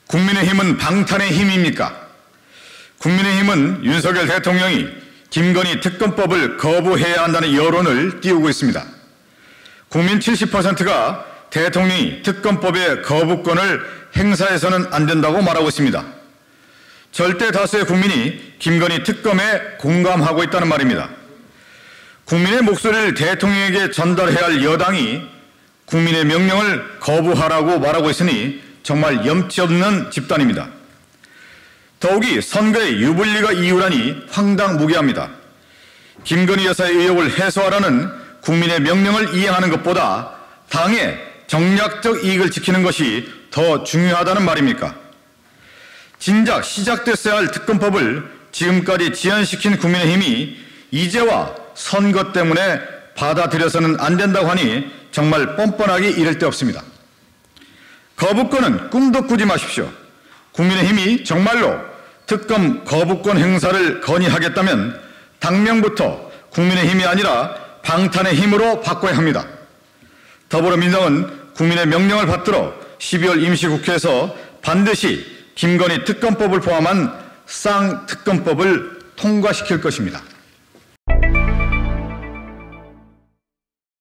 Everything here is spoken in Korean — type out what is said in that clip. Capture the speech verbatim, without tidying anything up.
국민의힘은 방탄의 힘입니까? 국민의힘은 윤석열 대통령이 김건희 특검법을 거부해야 한다는 여론을 띄우고 있습니다. 국민 칠십 퍼센트가 대통령이 특검법의 거부권을 행사해서는 안 된다고 말하고 있습니다. 절대 다수의 국민이 김건희 특검에 공감하고 있다는 말입니다. 국민의 목소리를 대통령에게 전달해야 할 여당이 국민의 명령을 거부하라고 말하고 있으니 정말 염치 없는 집단입니다. 더욱이 선거의 유불리가 이유라니 황당무계합니다. 김건희 여사의 의혹을 해소하라는 국민의 명령을 이행하는 것보다 당의 정략적 이익을 지키는 것이 더 중요하다는 말입니까? 진작 시작됐어야 할 특검법을 지금까지 지연시킨 국민의힘이 이제와 선거 때문에 받아들여서는 안 된다고 하니 정말 뻔뻔하기 이를 데 없습니다. 거부권은 꿈도 꾸지 마십시오. 국민의힘이 정말로 특검 거부권 행사를 건의하겠다면 당명부터 국민의힘이 아니라 방탄의 힘으로 바꿔야 합니다. 더불어민주당은 국민의 명령을 받들어 십이월 임시국회에서 반드시 김건희 특검법을 포함한 쌍특검법을 통과시킬 것입니다.